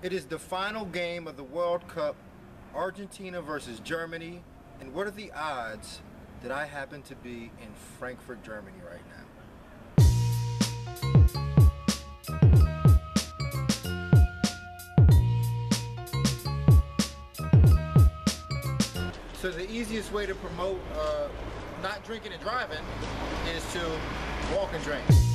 It is the final game of the World Cup, Argentina versus Germany. And what are the odds that I happen to be in Frankfurt, Germany right now? So the easiest way to promote not drinking and driving is to walk and drink.